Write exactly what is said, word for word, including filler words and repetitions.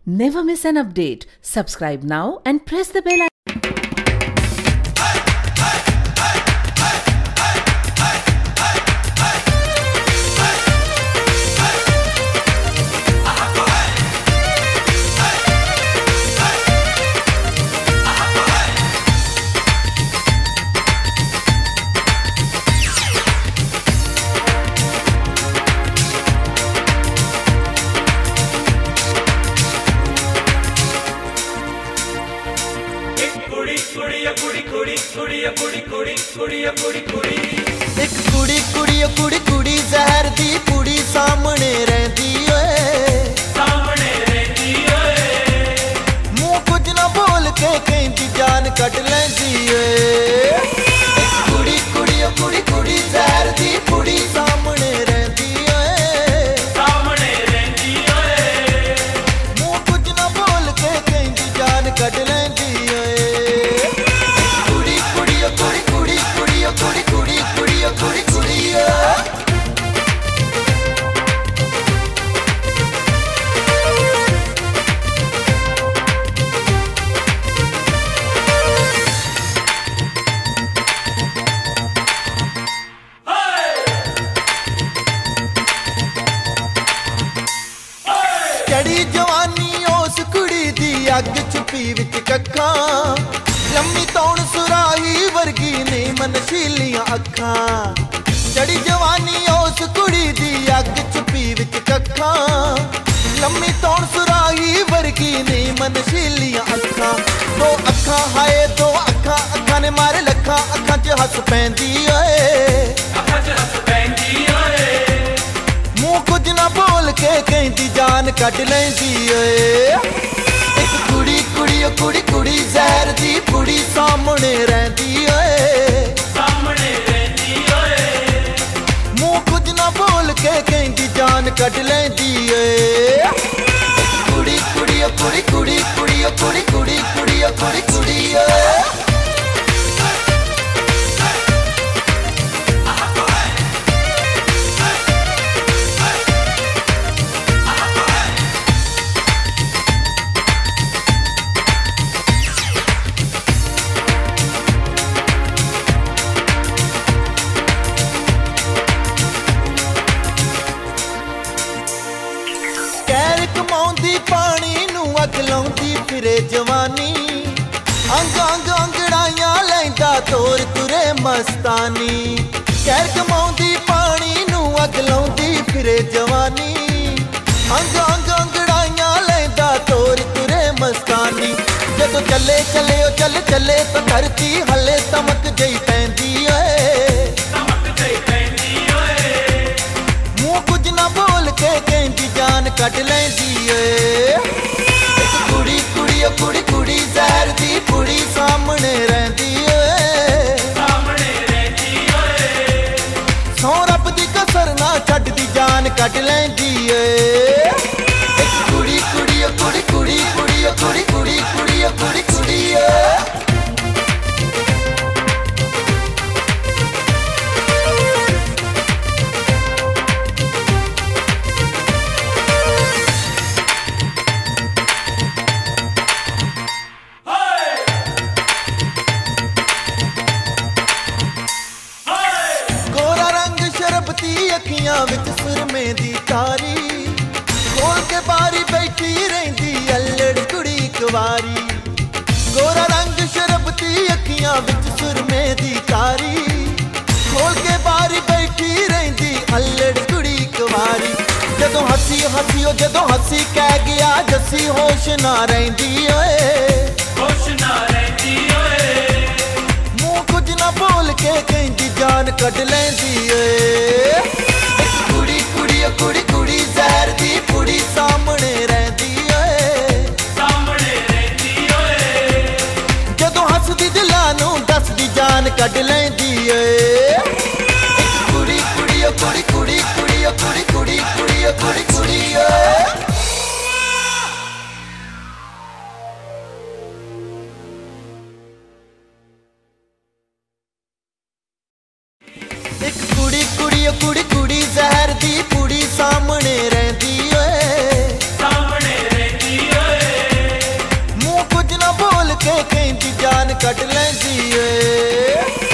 Never miss an update. Subscribe now and press the bell icon. एक कुड़ी कुड़ी कुड़ी कुड़ी जहर दी कुड़ी सामने रहती ओए सामने रहती ओए मुंह कुछ ना बोल के कहती जान कट लेंदी ओए एक कुड़ी कुड़ी कुड़ी कुड़ी जहर दी कुड़ी सामने रहती ओए सामने रहती ओए मुंह कुछ ना बोल के कहती जान कट लेंदी ओए कुड़ी कुड़ी कुड़ी कुड़ी कुड़ी कुड़ी कुड़ी कुड़ी कुड़ी कुड़ी चढ़ी जवानी उस कुड़ी दी अग छुपी विच कक्खां लम्मी तौण सुराही वर्गी ने मनशीलियां अखां चढ़ी जवानी उस कुड़ी दी अग छुपी विच कक्खां लम्मी तौण सुराही वर्गी ने मनशीलियां अखां दो अखां हाय दो अखां अखां ने मारे लखां अखां च हस पैंदी ओए अखां च हस पैंदी ओए मुंह कुछ ना बोल के कहती जान कट लेंदी ओए एक कुड़ी कुड़ी कुड़ी कुड़ी जहर दी कुड़ी सामने रहती ओए सामने रहती ओए मुंह कुछ ना बोल के कहती जान कट लेंदी ओए कुड़ी कुड़ी कुड़ी कुड़ी कुड़ी कुड़ी कुड़ी कुड़ी कुड़ी कुड़ी लाउंदी फिरे जवानी अंग अंग अंगड़ाइयां लैंदा तोर तुरे मस्तानी कैर कमाउंदी पानी नू अग लाउंदी फिरे जवानी अंग अंग अंगड़ाइयां लैंदा तोर तुरे मस्तानी जदों चले चले ओ चल चले तो धरती हले तमक जई पैंदी ओए तमक जई पैंदी ओए मुंह कुछ ना बोल के कहंदी जान कट लैंदी ओए कुड़ी कुड़ी कुड़ी कुड़ी जहर दी कुड़ी सामने रहती ओए सामने रहती ओए सौ रब दी कसर ना छड्ड दी जान कट लैंदी ओए एक कुड़ी कुड़ी कुड़ी कुड़ी कुड़ी कुड़ी कुड़ी कुड़ी कुड़ी कुड़ी अखियां विच सुरमे दी तारी खोल के बारी बैठी रहिंदी अल्लड़ कुड़ी कुवारी गोरा रंग शरबती अखियां विच सुरमे दी तारी खोल के बारी बैठी रहिंदी अल्लड़ कुड़ी कुवारी जदों हसी हसी ओ जदों हसी कह गया जसी होश ना रहिंदी ओए होश ना रहिंदी ओए मुंह कुछ ना बोल के कहंदी जान कट लैंदी ओए कुड़ी कुड़ी जहर दी कुड़ी सामने रहती ओए सामने रहती ओए जदों हसदी दिलां नू दसदी जान कट लैंदी ओए कुड़ी कुड़ी कुड़ी कुड़ी कुड़ी कुड़ी कुड़ी कुड़ी कुड़ी कुड़ी एक कुड़ी कुड़ी कुड़ी कुड़ी जहर दी कुड़ी सामने बोल के कहती जान कट लैंदी ए।